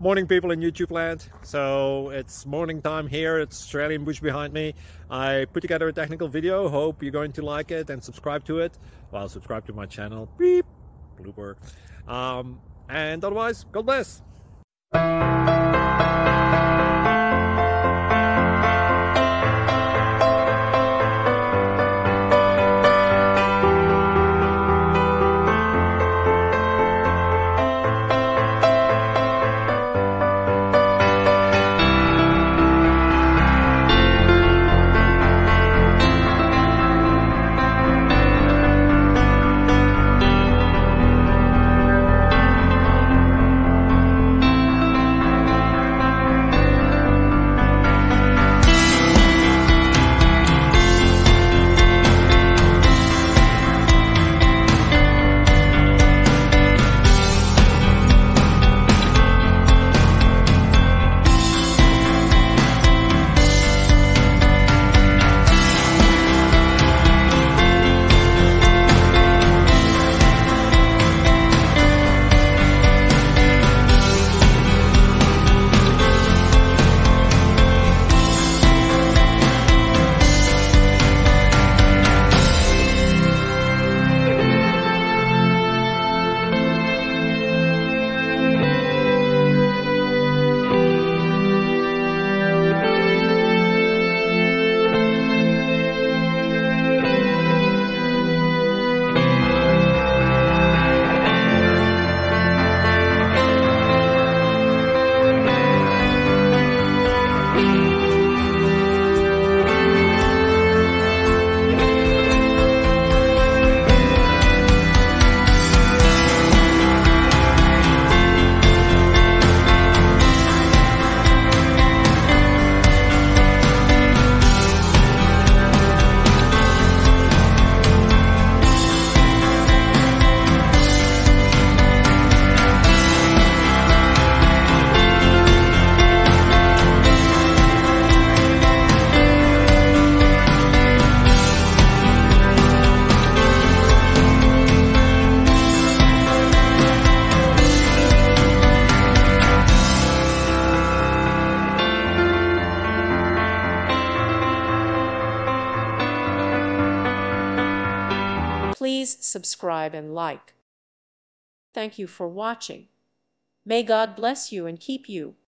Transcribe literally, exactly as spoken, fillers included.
Morning, people in YouTube land. So it's morning time here. It's Australian bush behind me. I put together a technical video. Hope you're going to like it and subscribe to it. Well, subscribe to my channel. Beep. Blooper. Um, and otherwise, God bless. Please subscribe and like. Thank you for watching. May God bless you and keep you.